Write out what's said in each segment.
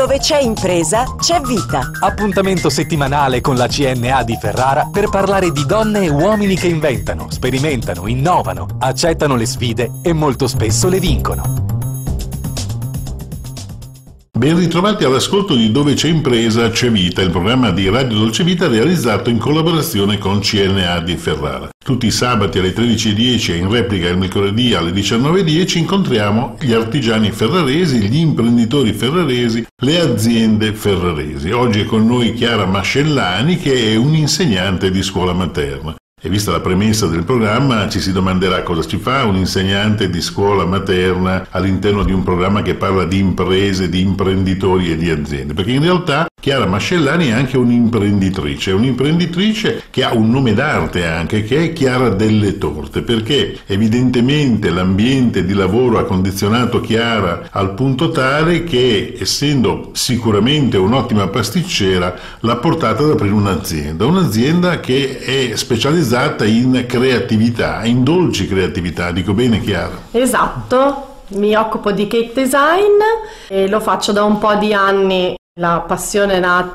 Dove c'è impresa, c'è vita. Appuntamento settimanale con la CNA di Ferrara per parlare di donne e uomini che inventano, sperimentano, innovano, accettano le sfide e molto spesso le vincono. Ben ritrovati all'ascolto di Dove c'è impresa c'è vita, il programma di Radio Dolce Vita realizzato in collaborazione con CNA di Ferrara. Tutti i sabati alle 13:10 e in replica il mercoledì alle 19:10 incontriamo gli artigiani ferraresi, gli imprenditori ferraresi, le aziende ferraresi. Oggi è con noi Chiara Mascellani, che è un'insegnante di scuola materna. E vista la premessa del programma, ci si domanderà cosa ci fa un insegnante di scuola materna all'interno di un programma che parla di imprese, di imprenditori e di aziende. Perché in realtà Chiara Mascellani è anche un'imprenditrice che ha un nome d'arte anche, che è Chiara delle Torte, perché evidentemente l'ambiente di lavoro ha condizionato Chiara al punto tale che, essendo sicuramente un'ottima pasticcera, l'ha portata ad aprire un'azienda che è specializzata in creatività, in dolci creatività. Dico bene, Chiara? Esatto, mi occupo di cake design e lo faccio da un po' di anni. La passione è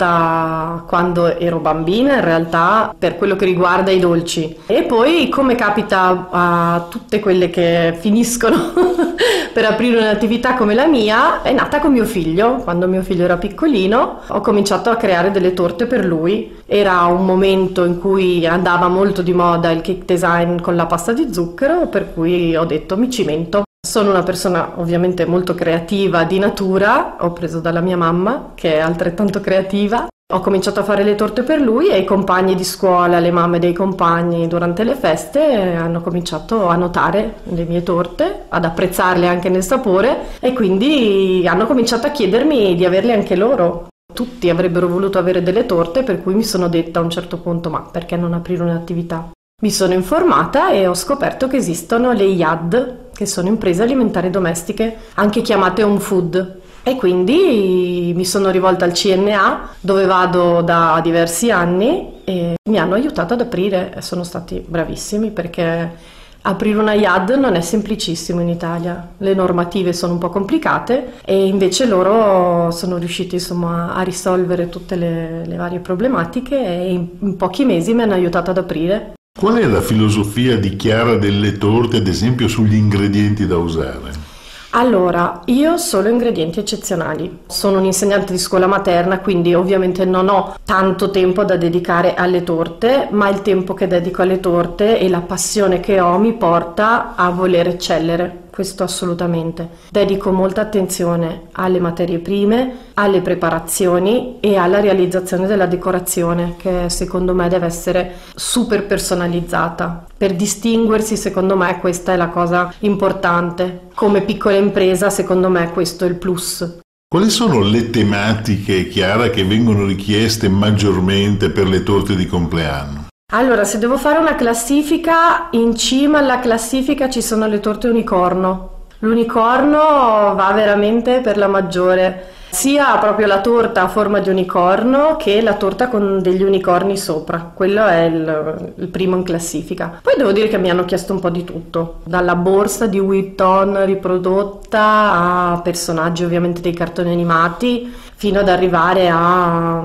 nata quando ero bambina, in realtà, per quello che riguarda i dolci. E poi, come capita a tutte quelle che finiscono per aprire un'attività come la mia, è nata con mio figlio. Quando mio figlio era piccolino, ho cominciato a creare delle torte per lui. Era un momento in cui andava molto di moda il cake design con la pasta di zucchero, per cui ho detto mi cimento. Sono una persona ovviamente molto creativa di natura, ho preso dalla mia mamma che è altrettanto creativa. Ho cominciato a fare le torte per lui e i compagni di scuola, le mamme dei compagni durante le feste hanno cominciato a notare le mie torte, ad apprezzarle anche nel sapore e quindi hanno cominciato a chiedermi di averle anche loro. Tutti avrebbero voluto avere delle torte, per cui mi sono detta a un certo punto ma perché non aprire un'attività? Mi sono informata e ho scoperto che esistono le IAD, che sono imprese alimentari domestiche, anche chiamate home food. E quindi mi sono rivolta al CNA, dove vado da diversi anni, e mi hanno aiutato ad aprire. Sono stati bravissimi perché aprire una IAD non è semplicissimo in Italia. Le normative sono un po' complicate e invece loro sono riusciti insomma a risolvere tutte le varie problematiche e in pochi mesi mi hanno aiutato ad aprire. Qual è la filosofia di Chiara delle Torte, ad esempio, sugli ingredienti da usare? Allora, io solo ingredienti eccezionali. Sono un insegnante di scuola materna, quindi ovviamente non ho tanto tempo da dedicare alle torte, ma il tempo che dedico alle torte e la passione che ho mi porta a voler eccellere. Questo assolutamente. Dedico molta attenzione alle materie prime, alle preparazioni e alla realizzazione della decorazione, che secondo me deve essere super personalizzata. Per distinguersi, secondo me, questa è la cosa importante. Come piccola impresa, secondo me, questo è il plus. Quali sono le tematiche, Chiara, che vengono richieste maggiormente per le torte di compleanno? Allora, se devo fare una classifica, in cima alla classifica ci sono le torte unicorno. L'unicorno va veramente per la maggiore, sia proprio la torta a forma di unicorno che la torta con degli unicorni sopra. Quello è il primo in classifica. Poi devo dire che mi hanno chiesto un po' di tutto, dalla borsa di Vuitton riprodotta a personaggi ovviamente dei cartoni animati, fino ad arrivare a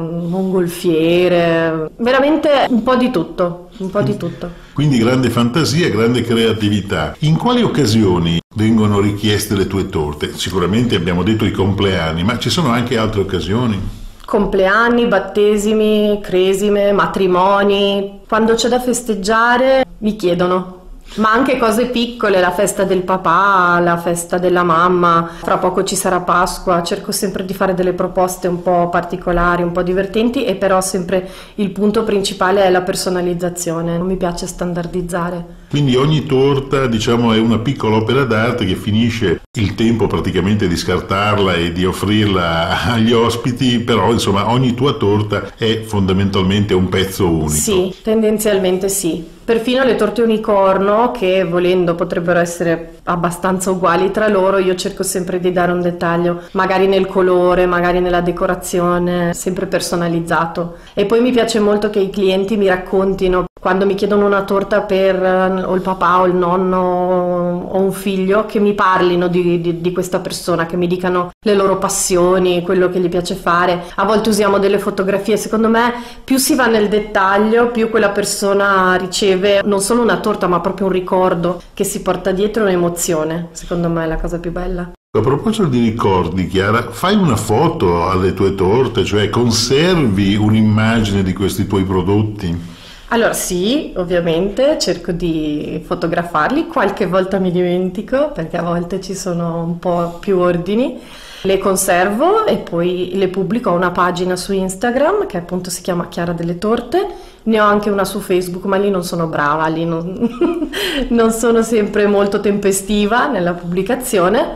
mongolfiere, veramente un po' di tutto, un po' di tutto. Quindi grande fantasia, grande creatività. In quali occasioni vengono richieste le tue torte? Sicuramente abbiamo detto i compleanni, ma ci sono anche altre occasioni? Compleanni, battesimi, cresime, matrimoni. Quando c'è da festeggiare mi chiedono. Ma anche cose piccole, la festa del papà, la festa della mamma, fra poco ci sarà Pasqua, cerco sempre di fare delle proposte un po' particolari, un po' divertenti, e però sempre il punto principale è la personalizzazione, non mi piace standardizzare. Quindi ogni torta, diciamo, è una piccola opera d'arte che finisce il tempo praticamente di scartarla e di offrirla agli ospiti, però insomma ogni tua torta è fondamentalmente un pezzo unico. Sì, tendenzialmente sì. Perfino le torte unicorno, che volendo potrebbero essere abbastanza uguali tra loro, io cerco sempre di dare un dettaglio, magari nel colore, magari nella decorazione, sempre personalizzato. E poi mi piace molto che i clienti mi raccontino Quando mi chiedono una torta per o il papà o il nonno o un figlio, che mi parlino di questa persona, che mi dicano le loro passioni, quello che gli piace fare. A volte usiamo delle fotografie, secondo me più si va nel dettaglio, più quella persona riceve non solo una torta ma proprio un ricordo che si porta dietro, un'emozione. Secondo me è la cosa più bella. A proposito di ricordi, Chiara, fai una foto alle tue torte, cioè conservi un'immagine di questi tuoi prodotti? Allora sì, ovviamente cerco di fotografarli, qualche volta mi dimentico perché a volte ci sono un po' più ordini, le conservo e poi le pubblico. Ho una pagina su Instagram che appunto si chiama Chiara delle Torte, ne ho anche una su Facebook, ma lì non sono brava, lì non sono sempre molto tempestiva nella pubblicazione,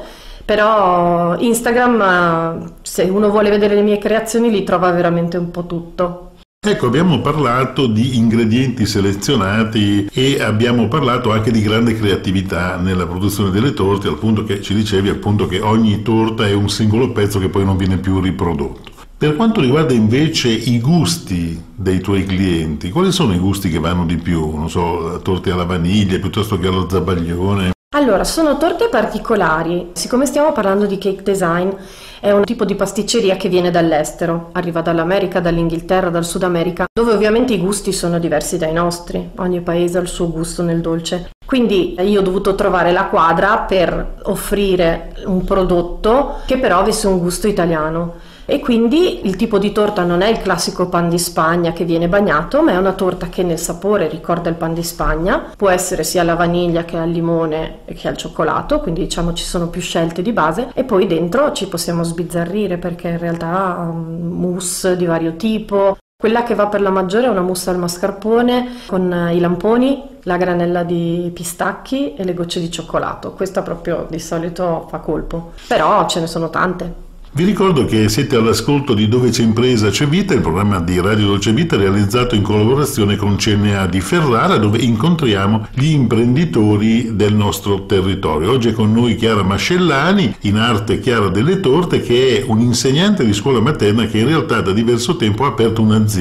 però Instagram, se uno vuole vedere le mie creazioni, li trova veramente un po' tutto. Ecco, abbiamo parlato di ingredienti selezionati e abbiamo parlato anche di grande creatività nella produzione delle torte, al punto che ci dicevi appunto che ogni torta è un singolo pezzo che poi non viene più riprodotto. Per quanto riguarda invece i gusti dei tuoi clienti, quali sono i gusti che vanno di più? Non so, torte alla vaniglia piuttosto che allo zabaglione? Allora, sono torte particolari. Siccome stiamo parlando di cake design, è un tipo di pasticceria che viene dall'estero, arriva dall'America, dall'Inghilterra, dal Sud America, dove ovviamente i gusti sono diversi dai nostri, ogni paese ha il suo gusto nel dolce. Quindi io ho dovuto trovare la quadra per offrire un prodotto che però avesse un gusto italiano. E quindi il tipo di torta non è il classico pan di Spagna che viene bagnato, ma è una torta che nel sapore ricorda il pan di Spagna, può essere sia alla vaniglia che al limone che al cioccolato, quindi diciamo ci sono più scelte di base, e poi dentro ci possiamo sbizzarrire perché in realtà mousse di vario tipo. Quella che va per la maggiore è una mousse al mascarpone con i lamponi, la granella di pistacchi e le gocce di cioccolato. Questa proprio di solito fa colpo, però ce ne sono tante. Vi ricordo che siete all'ascolto di Dove c'è impresa c'è vita, il programma di Radio Dolce Vita realizzato in collaborazione con CNA di Ferrara, dove incontriamo gli imprenditori del nostro territorio. Oggi è con noi Chiara Mascellani, in arte Chiara delle Torte, che è un'insegnante di scuola materna che in realtà da diverso tempo ha aperto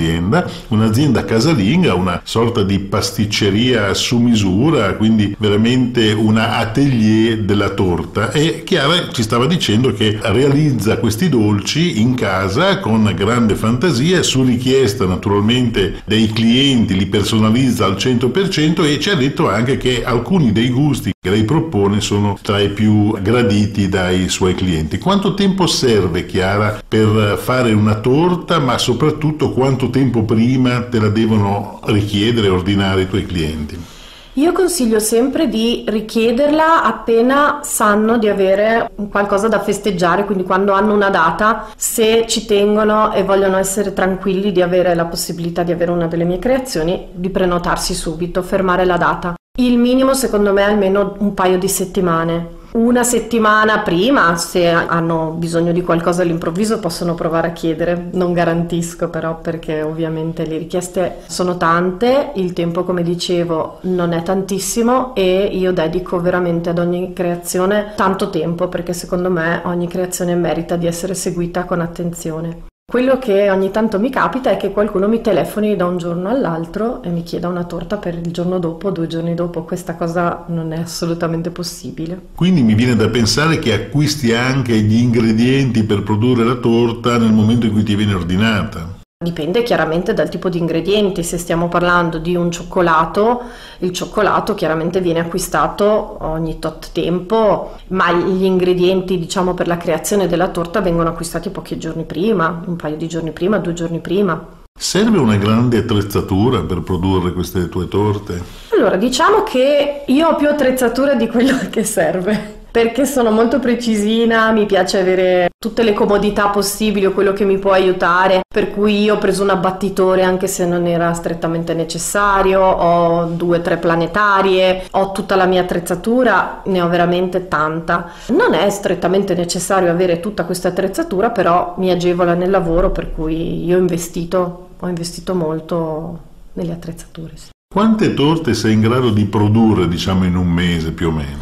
un'azienda casalinga, una sorta di pasticceria su misura, quindi veramente una atelier della torta. E Chiara ci stava dicendo che realizza questi dolci in casa con grande fantasia, su richiesta naturalmente dei clienti, li personalizza al 100% e ci ha detto anche che alcuni dei gusti che lei propone sono tra i più graditi dai suoi clienti. Quanto tempo serve, Chiara, per fare una torta, ma soprattutto quanto tempo prima te la devono richiedere, ordinare i tuoi clienti? Io consiglio sempre di richiederla appena sanno di avere qualcosa da festeggiare, quindi quando hanno una data, se ci tengono e vogliono essere tranquilli di avere la possibilità di avere una delle mie creazioni, di prenotarsi subito, fermare la data. Il minimo secondo me è almeno un paio di settimane. Una settimana prima, se hanno bisogno di qualcosa all'improvviso, possono provare a chiedere. Non garantisco però, perché ovviamente le richieste sono tante, il tempo, come dicevo, non è tantissimo e io dedico veramente ad ogni creazione tanto tempo, perché secondo me ogni creazione merita di essere seguita con attenzione. Quello che ogni tanto mi capita è che qualcuno mi telefoni da un giorno all'altro e mi chieda una torta per il giorno dopo, 2 giorni dopo. Questa cosa non è assolutamente possibile. Quindi mi viene da pensare che acquisti anche gli ingredienti per produrre la torta nel momento in cui ti viene ordinata. Dipende chiaramente dal tipo di ingredienti. Se stiamo parlando di un cioccolato, il cioccolato chiaramente viene acquistato ogni tot tempo, ma gli ingredienti, diciamo, per la creazione della torta vengono acquistati pochi giorni prima, un paio di giorni prima, 2 giorni prima. Serve una grande attrezzatura per produrre queste tue torte? Allora, diciamo che io ho più attrezzatura di quello che serve, perché sono molto precisina, mi piace avere tutte le comodità possibili o quello che mi può aiutare, per cui io ho preso un abbattitore anche se non era strettamente necessario, ho 2 o 3 planetarie, ho tutta la mia attrezzatura, ne ho veramente tanta. Non è strettamente necessario avere tutta questa attrezzatura, però mi agevola nel lavoro, per cui io ho investito molto nelle attrezzature. Sì. Quante torte sei in grado di produrre, diciamo, in un mese più o meno?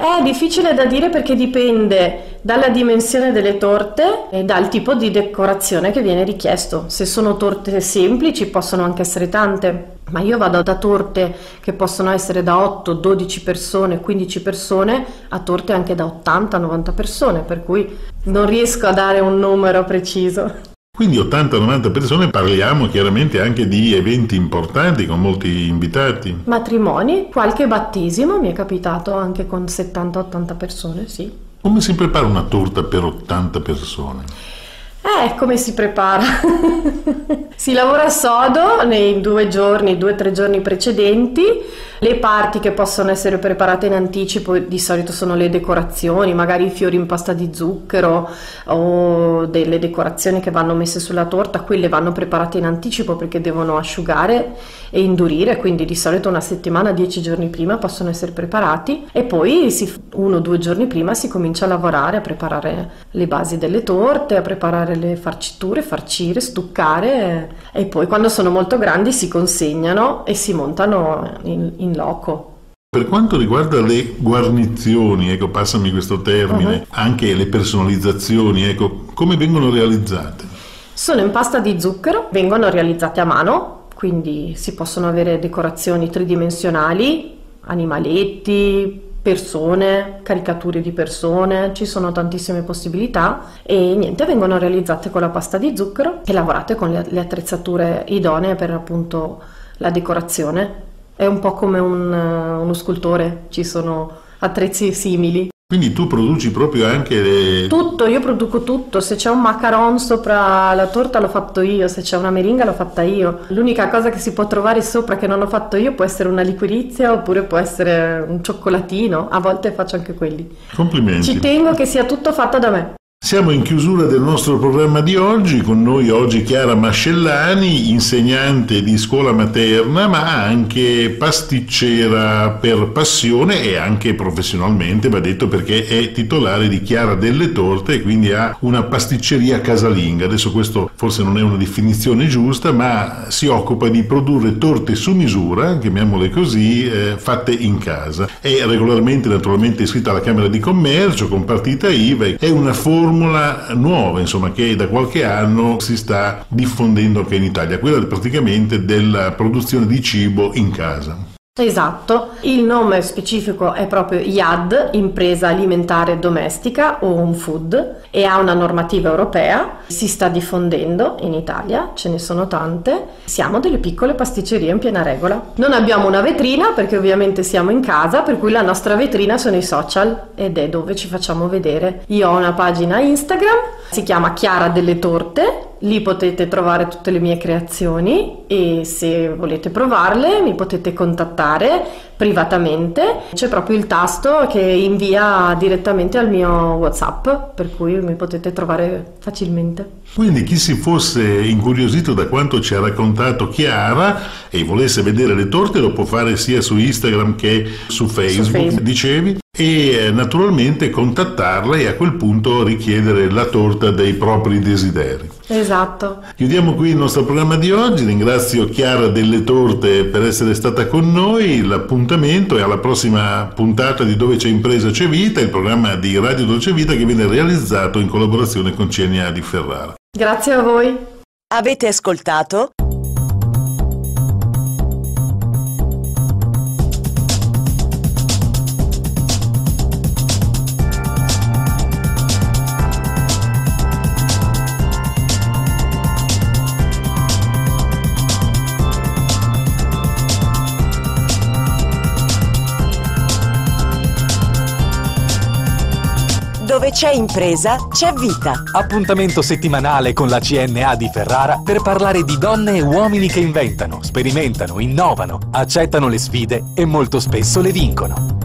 È difficile da dire perché dipende dalla dimensione delle torte e dal tipo di decorazione che viene richiesto. Se sono torte semplici possono anche essere tante, ma io vado da torte che possono essere da 8, 12 persone, 15 persone a torte anche da 80, 90 persone, per cui non riesco a dare un numero preciso. Quindi 80-90 persone, parliamo chiaramente anche di eventi importanti con molti invitati. Matrimoni, qualche battesimo, mi è capitato anche con 70-80 persone, sì. Come si prepara una torta per 80 persone? Come si prepara? Si lavora sodo nei 2 o 3 giorni precedenti. Le parti che possono essere preparate in anticipo di solito sono le decorazioni, magari i fiori in pasta di zucchero o delle decorazioni che vanno messe sulla torta. Quelle vanno preparate in anticipo perché devono asciugare e indurire, quindi di solito una settimana, 10 giorni prima possono essere preparati, e poi 1 o 2 giorni prima si comincia a lavorare, a preparare le basi delle torte, a preparare le farciture, farcire, stuccare, e poi quando sono molto grandi si consegnano e si montano in loco. Per quanto riguarda le guarnizioni, ecco, passami questo termine, anche le personalizzazioni, ecco, come vengono realizzate? Sono in pasta di zucchero, vengono realizzate a mano, quindi si possono avere decorazioni tridimensionali, animaletti, persone, caricature di persone, ci sono tantissime possibilità, e niente, vengono realizzate con la pasta di zucchero e lavorate con le attrezzature idonee per appunto la decorazione. È un po' come uno scultore, ci sono attrezzi simili. Quindi tu produci proprio anche Tutto, io produco tutto. Se c'è un macaron sopra la torta l'ho fatto io, se c'è una meringa l'ho fatta io. L'unica cosa che si può trovare sopra che non ho fatto io può essere una liquirizia oppure può essere un cioccolatino, a volte faccio anche quelli. Complimenti. Ci tengo che sia tutto fatto da me. Siamo in chiusura del nostro programma di oggi, con noi oggi Chiara Mascellani, insegnante di scuola materna ma anche pasticcera per passione e anche professionalmente, va detto, perché è titolare di Chiara delle Torte e quindi ha una pasticceria casalinga. Adesso questo forse non è una definizione giusta, ma si occupa di produrre torte su misura, chiamiamole così, fatte in casa. È regolarmente naturalmente iscritta alla Camera di Commercio con partita IVA, è una formula nuova, insomma, che da qualche anno si sta diffondendo anche in Italia, quella praticamente della produzione di cibo in casa. Esatto, il nome specifico è proprio IAD, impresa alimentare domestica o home food, e ha una normativa europea, si sta diffondendo in Italia, ce ne sono tante, siamo delle piccole pasticcerie in piena regola. Non abbiamo una vetrina perché ovviamente siamo in casa, per cui la nostra vetrina sono i social ed è dove ci facciamo vedere. Io ho una pagina Instagram, si chiama Chiara delle Torte. Lì potete trovare tutte le mie creazioni e se volete provarle mi potete contattare privatamente. C'è proprio il tasto che invia direttamente al mio WhatsApp, per cui mi potete trovare facilmente. Quindi chi si fosse incuriosito da quanto ci ha raccontato Chiara e volesse vedere le torte lo può fare sia su Instagram che su Facebook. Dicevi? E naturalmente contattarla e a quel punto richiedere la torta dei propri desideri. Esatto. Chiudiamo qui il nostro programma di oggi, ringrazio Chiara delle Torte per essere stata con noi, l'appuntamento è alla prossima puntata di Dove c'è impresa c'è vita, il programma di Radio Dolce Vita che viene realizzato in collaborazione con CNA di Ferrara. Grazie a voi. Avete ascoltato? Dove c'è impresa, c'è vita. Appuntamento settimanale con la CNA di Ferrara per parlare di donne e uomini che inventano, sperimentano, innovano, accettano le sfide e molto spesso le vincono.